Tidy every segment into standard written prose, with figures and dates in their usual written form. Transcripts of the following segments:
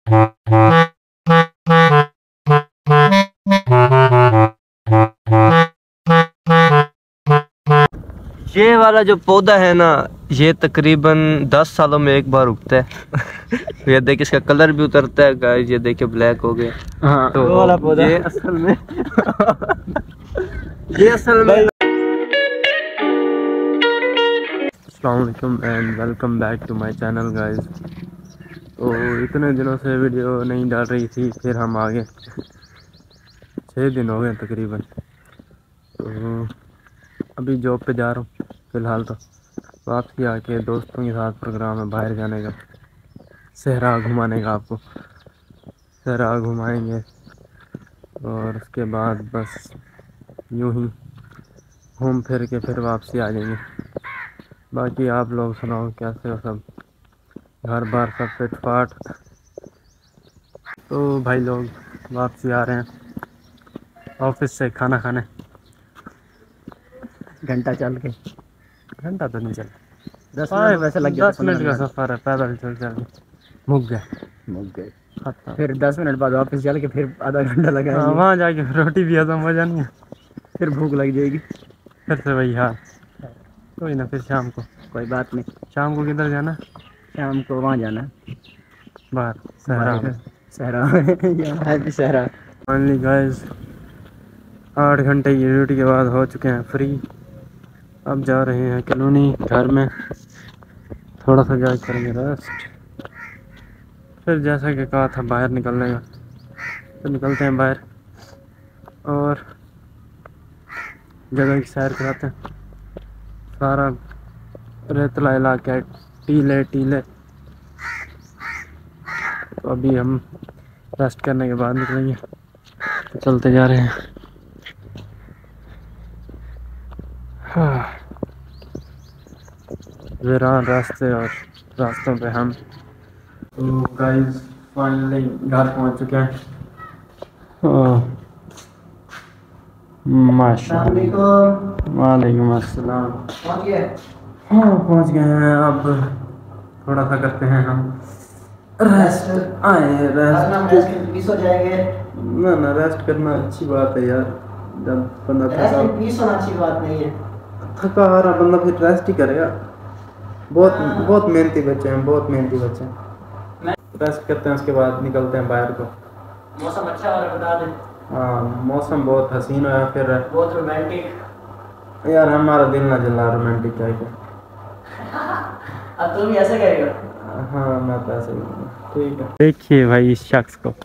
ये वाला जो पौधा है ना, ये तकरीबन 10 सालों में एक बार उगता है। ये देखिए इसका कलर भी उतरता है गाइस, ये देखिए ब्लैक हो गया। हाँ, तो वो वाला पौधा ये असल में ये असल में। अस्सलाम वालेकुम and welcome back to my channel guys. तो इतने दिनों से वीडियो नहीं डाल रही थी, फिर हम आ गए। 6 दिन हो गए तकरीबन। तो अभी जॉब पे जा रहा हूँ फ़िलहाल। तो वापसी आके दोस्तों के साथ प्रोग्राम है बाहर जाने का, सहरा घुमाने का। आपको सहरा घुमाएंगे और उसके बाद बस यूं ही घूम फिर के फिर वापसी आ जाएंगे। बाकी आप लोग सुनाओ कैसे हो सब, घर बार सब फिट फाट। तो भाई लोग वापसी आ रहे हैं ऑफिस से खाना खाने। घंटा चल के, घंटा तो नहीं चल, 10 मिनट वैसे लग गया। 10 मिनट का सफ़र है, पैदल चल चल मुक गए। फिर 10 मिनट बाद वापस चल के फिर आधा घंटा लगा। वहाँ जाके रोटी भी आता मज़ा नहीं है, फिर भूख लग जाएगी फिर से वही हाल। कोई ना, फिर शाम को। कोई बात नहीं। शाम को किधर जाना? शाम को वहाँ जाना है बाहर सहरा। सहरा। फाइनली गाइस 8 घंटे की ड्यूटी के बाद हो चुके हैं फ्री। अब जा रहे हैं कॉलोनी घर में, थोड़ा सा जा करेंगे रेस्ट। फिर जैसा कि कहा था बाहर निकलने का, तो निकलते हैं बाहर और जगह की सैर कराते हैं। सारा रेतला इलाका है, टीले टीले। तो अभी हम रेस्ट करने के बाद निकलेंगे, तो चलते जा रहे हैं। हाँ, वीरान रास्ते और रास्तों पे हम। तो गाइस फाइनली घर पहुंच चुके हैं। माशाल्लाह, वालेकुम अस्सलाम। हाँ पहुंच गए हैं। अब थोड़ा सा करते हैं हम रेस्ट। आए रेस्ट हो जाएंगे ना रेस्ट करना अच्छी बात है यार। जब बंदा अच्छी बात नहीं है, थका हारा बंदा फिर रेस्ट ही करेगा। बहुत मेहनती बच्चे हैं, बहुत मेहनती बच्चे हैं। रेस्ट करते हैं, उसके बाद निकलते हैं बाहर को। मौसम अच्छा हो रहा है, बता दें। हाँ मौसम बहुत हसीन है, फिर बहुत रोमांटिक। यार हमारा दिल ना जला रोमांटिक क्या क्या। अब तुम भी ऐसे करेगा? हाँ मैं तो ऐसे ठीक है। देखिए भाई इस शख्स को,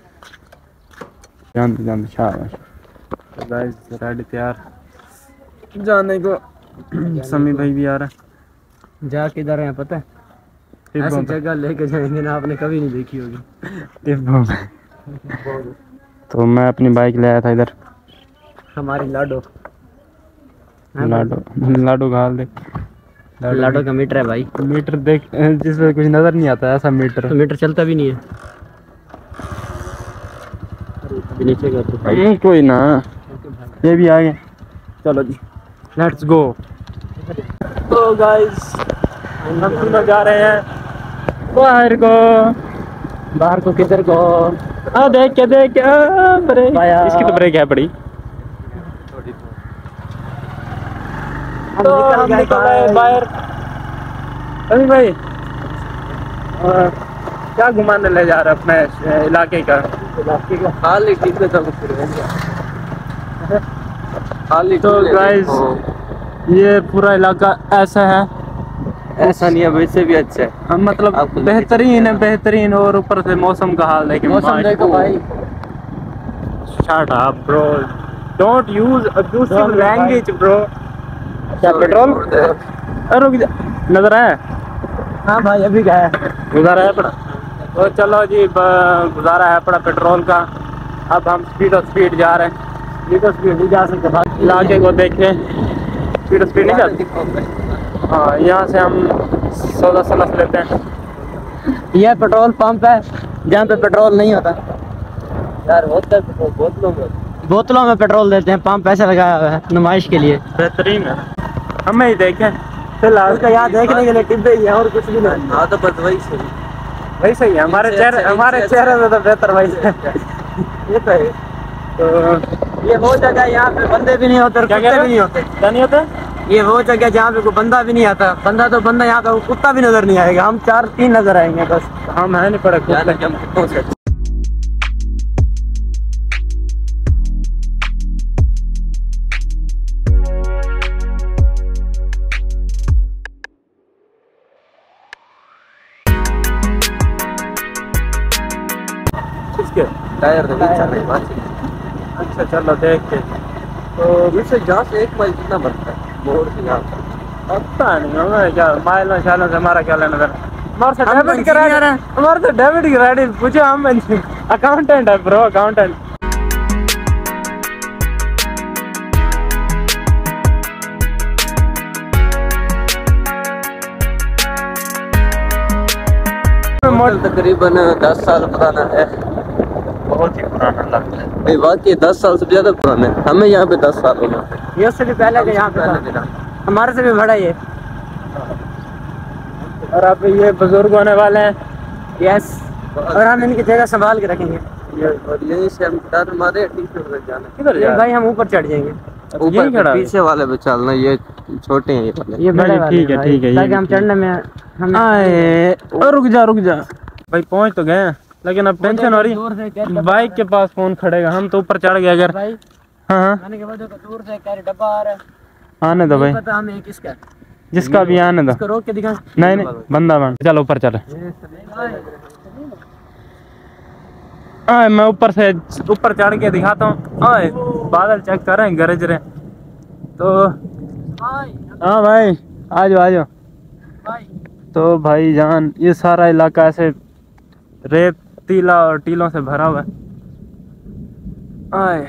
जान शाबाश। तो गाइस रेडी तैयार जाने को। समी भाई भी आ रहा है। जा किधर है पता है? ऐसी जगह लेके जाएंगे ना, आपने कभी नहीं देखी होगी। तो मैं अपनी बाइक ले आया था इधर। हमारी लाडो लाडो घाल दे। लाडो का मीटर है भाई। मीटर देख जिसमें कुछ नजर नहीं आता ऐसा मीटर। तो मीटर चलता भी नहीं है। नीचे का कोई ना, ये भी आ गए। चलो जी लेट्स गो। तो गाइस हम तीनों जा रहे हैं बाहर को। किधर को? देख के ब्रेक, इसकी तो ब्रेक है बड़ी। तो हम निकल रहे हैं बाहर। अभी भाई क्या घुमाने ले जा रहे अपने इलाके का? खाली टीले तो गाइस ये पूरा इलाका ऐसा है। ऐसा नहीं है, वैसे भी अच्छा है। मतलब बेहतरीन है, बेहतरीन। और ऊपर से मौसम का हाल है। मौसम देखो भाई। Shut up bro, don't use abusive language bro. क्या पेट्रोल नजर आया? हाँ भाई अभी गया है, गुजारा है पड़ा। तो चलो जी गुजारा है पड़ा पेट्रोल का। अब हम स्पीड जा रहे हैं। स्पीड नहीं जा सकते भाई, इलाके को देखें। स्पीड नहीं जाती। हाँ यहाँ से हम सौदा सलस लेते हैं। यह पेट्रोल पंप है जहाँ पे पेट्रोल नहीं होता यार। बोतलों में पेट्रोल देते हैं। पंप पैसे लगाया हुआ है नुमाइश के लिए। बेहतरीन है, हमें ही देखें फिलहाल का यहाँ देखने के लिए टिब्बे ही है और कुछ भी नहीं। हाँ तो बस वही सही। भाई सही है, हमारे चेहरे से तो बेहतर भाई ये तो है। तो ये वो जगह यहाँ पे बंदे भी नहीं होते और क्या कुत्ते भी नहीं होते। क्या नहीं होता? ये वो जगह जहाँ पे कोई बंदा भी नहीं आता, बंदा तो बंदा यहाँ पे कुत्ता भी नजर नहीं आएगा। हम 4-3 नजर आएंगे बस। हम है नहीं पड़े कुत्ते। हम कुत्तों से। किसके टायर तो नहीं चल रही बात। अच्छा चलो देख के। तो इससे जहाँ से 1 माइल कितना बनता है मोड़ से यहाँ तक? पता नहीं हमें क्या माइलों शालों से हमारा क्या लेना देना। हमारे से हम डेबिट की राइड पूछे, हम अकाउंटेंट है ब्रो, अकाउंटेंट। मॉडल तकरीबन 10 साल पुराना है। बहुत ही पुराना लगता है नहीं वाकई 10 साल से ज्यादा पुराना है। हमें यहाँ पे 10 साल हो गए। ये उससे भी पहले के यहाँ पे था। हमारे से भी बड़ा ये। और अब ये बुजुर्ग होने वाले हैं। यस, और हम इनकी जगह संभाल के रखेंगे। और यहीं से हम डर मारे जाना। किधर जा? भाई हम ऊपर चढ़ जाएंगे। ऊपर पीछे वाले पे चलना, ये छोटे हैं ये वाले। ये बड़े वाले। ठीक है ठीक है, ताकि हम चढ़ने में हम आए। रुक जा भाई, पहुंच तो गए लेकिन अब टेंशन हो रही। बाइक के पास कौन खड़ेगा, हम तो ऊपर चढ़ गए अगर। हाँ आने के बाद दूर से क्या डब्बा आ रहा है, आने दो भाई, पता हमें किसका, जिसका भी आने दो। इसको रोक के दिखा। नहीं बंदा बन, चलो ऊपर चले। हाँ मैं ऊपर चढ़ के दिखाता हूँ। हाँ बादल चेक कर रहे हैं, गरज रहे हैं तो। हाँ भाई आ जाओ। तो भाई जान, ये सारा इलाका ऐसे रेतीला और टीलों से भरा हुआ है। आए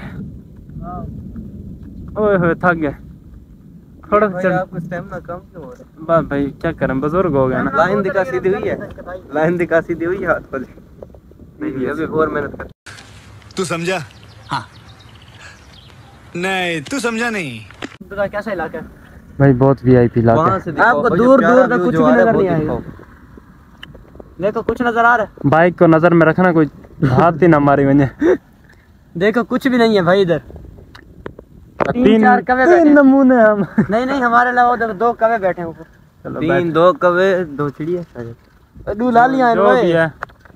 ओए होए थक गए थोड़ा सा। आपको स्टेमिना कम क्यों हो रहा है? बस भाई क्या करें, बुजुर्ग हो गए ना। लाइन दिखा सीधी हुई है, लाइन दिखा सीधी हुई है हाथ पर। नहीं अभी और मेहनत कर। तू समझा? हाँ नहीं तू समझा नहीं। पता कैसा इलाका है भाई, बहुत वीआईपी इलाका है। आपको दूर दूर तक कुछ भी नजर नहीं आएगा। देखो कुछ नजर आ रहा है। बाइक को नजर में रखना, कोई हाथ ही ना मारी मुझे। देखो कुछ भी नहीं है भाई इधर। 3-4 कवे बैठे हैं। नमूने हम। नहीं हमारे अलावा उधर 2 कवे बैठे हैं ऊपर। 2 कवे 2 चिड़िया शायद। 2 लालियां हैं जो भी है।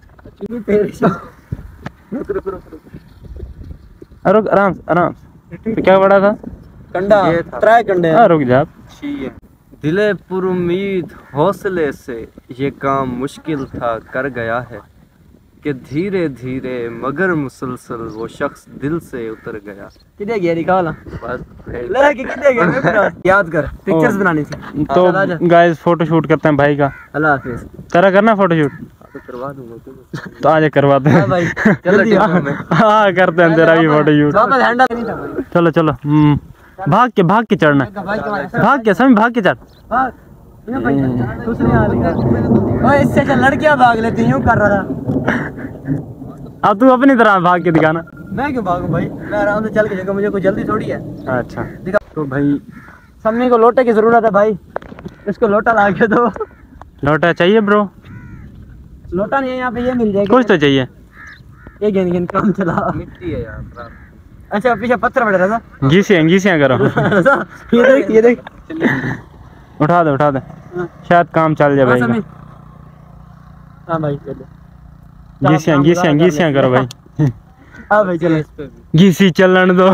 रुक आराम से। क्या बड़ा था कंडा? 3 कंडे। हाँ रुक जा। दिले पुरुम्मीद हौसले से ये काम मुश्किल था कर गया है कि धीरे धीरे मगर मुसलसल वो शख्स दिल से उतर गया। किधर गया निकाला बस ले के किधर गया याद कर, पिक्चर्स बनानी थी। तो गाइस फोटो शूट करते हैं भाई का। अल्लाह हाफिज। तेरा करना फोटो शूट? तो करवा दूंगा। तो आज करवाते हैं। हां भाई जल्दी। हाँ करते हैं तेरा भी फोटो शूट। ज्यादा हैंडल नहीं था भाई। चलो भाग के चढ़ना, भाग के चढ़। कुछ नहीं आ रहा। ओए इससे चल लड़कियां भाग लेती यूं कर रहा था। अब तू अपनी तरह भाग के दिखाना। मैं क्यों भागूं भाई, मैं आराम से चल के जाऊंगा, मुझे कोई जल्दी थोड़ी है। अच्छा तो भाई सम्मी को लोटे की जरूरत है भाई, इसको लोटा ला के दो। लोटा चाहिए ब्रो? लोटा नहीं है यहाँ पे, ये मिल जाएगा। कुछ तो चाहिए। ये गिन काम चला। मिट्टी है यार। अच्छा पीछे पत्थर पड़ रहा था। घिसियां करो। ये देख उठा दे शायद काम चल जाए भाई। हाँ भाई घिसियां करो भाई। हाँ भाई चलो घिसी चलन दो।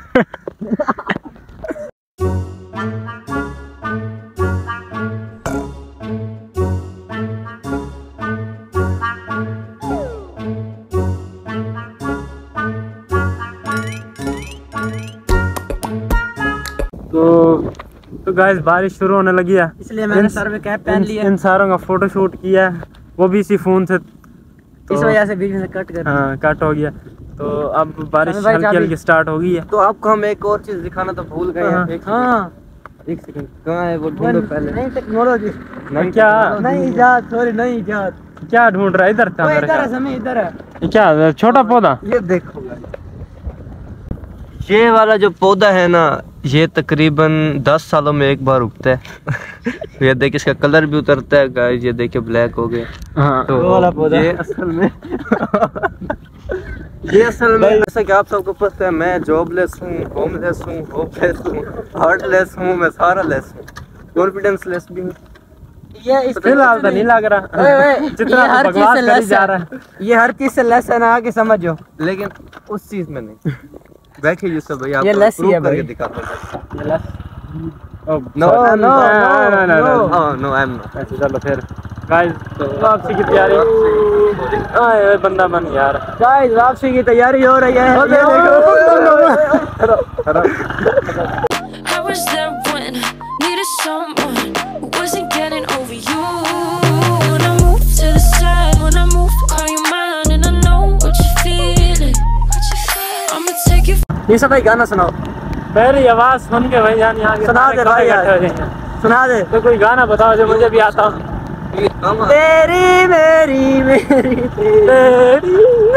तो गाइस बारिश शुरू होने लगी है, इसलिए मैंने सर में कैप पहन लिया। इन सारों का फोटो शूट किया है, वो भी इसी फोन से। तो इस वजह से बीच में से कट कर। हाँ कट हो गया। तो अब बारिश हल्की स्टार्ट हो गई है। तो आपको हम एक और चीज दिखाना तो भूल गए हैं। एक सेकंड कहाँ है वो, ढूंढो पहले। नहीं टेक्नोलॉजी नहीं क्या, नहीं इजाद, सॉरी नहीं इजाद। क्या ढूंढ रहा है? इधर था, इधर है समय, इधर है। क्या छोटा पौधा? ये देखो ये वाला जो पौधा है ना, ये तकरीबन 10 सालों में एक बार उगता है। ये देखिए इसका कलर भी उतरता है गाइस, ये देखिए ब्लैक हो गया। हाँ तो वो वाला पौधा ये असल में जैसा कि आप सबको पता है, मैं जॉबलेस हूँ, होमलेस हूँ, होपलेस हूँ, हार्टलेस हूँ, मैं सारा लेस हूँ, कॉन्फिडेंस लेस भी हूँ। ये इस फिलहाल तो नहीं लग रहा जितना हर चीज बकवास से करी लेस जा है। रहा है। ये हर चीज से लेस है ना, आगे समझो। लेकिन उस चीज में नहीं। बैठिए यूसुफ भाई, ये आपको less ही प्रूव है करके भाई। दिखाते हैं। No no no no no I am not. ऐसे चलो फिर गाइस, तो वापसी की तैयारी। आए बंदा बन यार। गाइस वापसी की तैयारी हो रही है। ये I was there when I needed someone who wasn't getting over you. When I move to the side, when I move, call you mine, and I know what you're feeling. I'ma take you. ये सब भाई गाना सुनाओ, मेरी आवाज सुन के भाई जान यहाँ के सुना सारे दे भाई कपड़े यार। इकट्ठे हो जाएंगे। सुना दे। तो कोई गाना बताओ जो मुझे भी आता हो। तेरी मेरी मेरी तेरी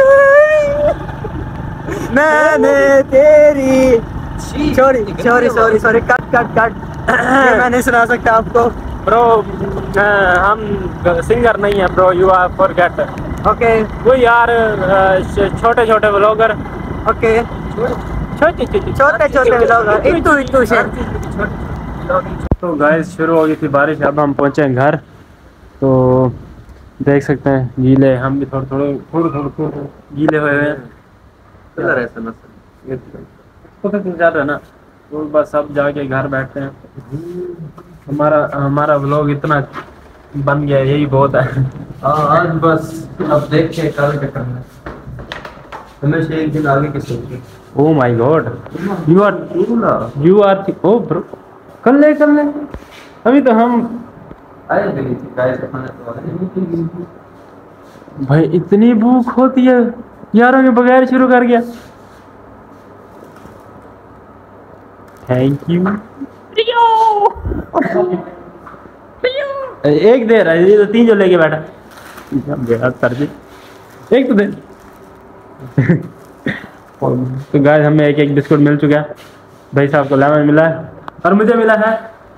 मैंने तेरी sorry sorry sorry sorry cut cut cut. ये मैं नहीं सुना सकता आपको। ब्रो हम सिंगर नहीं है bro, you are forget. Okay वो यार छोटे छोटे व्लॉगर, ओके छोटे छोटे छोटे छोटे लोग इतू इतू से। तो गाइस शुरू हो गई थी बारिश, अब हम पहुंचे हैं घर। तो देख सकते हैं गीले, हम भी थोड़े गीले हुए हैं। तो ज़्यादा है ना, तो बस अब जाके घर बैठते हैं। हमारा व्लॉग इतना बन गया, यही बहुत है। आज बस अब देखिए कल क्या करना है। हमेशा एक दिन आगे की सोचिए। Oh my god, you are oh bro, कर ले अभी तो हम आए नहीं थी गाइस, खाने तो आए। भाई इतनी भूख होती है यारों के बगैर शुरू कर गया। Thank you. एक दे रहा है, ये तो 3 जो लेके बैठा कर दे, एक तो दे। तो गाइस हमें एक बिस्कुट मिल चुका है, भाई साहब को लेमन मिला है और मुझे मिला है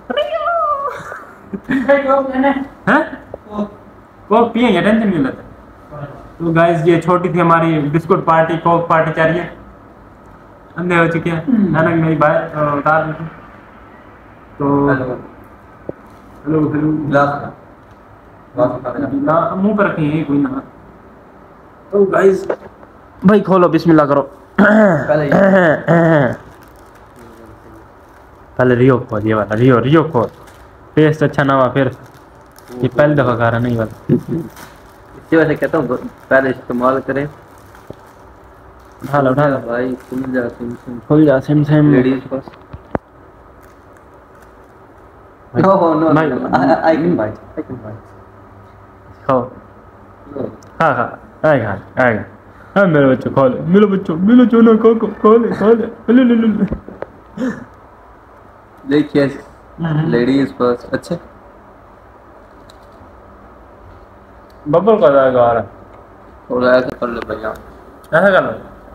हैं? वो पिएंगे, टेंशन नहीं लेते। तो गाइस ये छोटी थी हमारी बिस्कुट पार्टी, कोक पार्टी चल रही है। अंधे हो चुके हैं, अचानक मेरी बात उतार दी थी। तो हेलो मुंह पर रखेंगे कोई ना। तो गाइस भाई खोलो, बिस्मिल्लाह करो। पहले रियो खोल, ये वाला रियो खोल, टेस्ट अच्छा ना हुआ फिर। ये पहली दफा खा रहा नहीं वाला। इसी वजह से कहता हूँ पहले इस्तेमाल करें। उठा लो भाई खुल जा सिम लेडीज फर्स्ट। No, no, भाई, no. I can bite. खाओ, खा आएगा। हाँ मेरे बच्चों खा ले, मेरे बच्चों ना खा ले ले। देखिए लेडीज फर्स्ट। अच्छा बब्बल का जाएगा आ रहा, थोड़ा ऐसा कर ले भैया। ऐसा कर लो।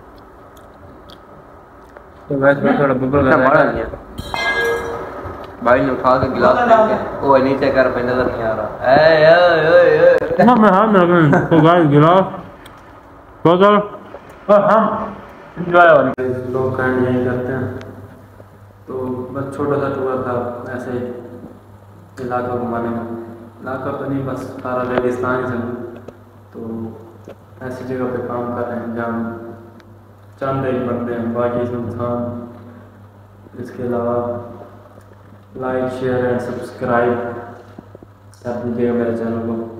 तो वैसे थोड़ा बब्बल का हमारा जाएगा। नहीं है भाई ने उठा के गिलास लेके वो नीचे कर पे नजर नहीं आ रहा। ए ना मैं हाथ में रखूं तो गाइस गिलास बोतल और हम एंजॉय हो रहे हैं। लोग कांड यही करते हैं। तो बस छोटा सा टूर था ऐसे इलाका घुमाने का। इलाका तो नहीं, बस सारा रेगिस्तान ही था। तो ऐसी जगह पे काम कर रहे हैं जहाँ चंद एक बंदे हैं, बाकी सुनसान। इसके अलावा लाइक शेयर एंड सब्सक्राइब कर दीजिएगा मेरे चैनल को।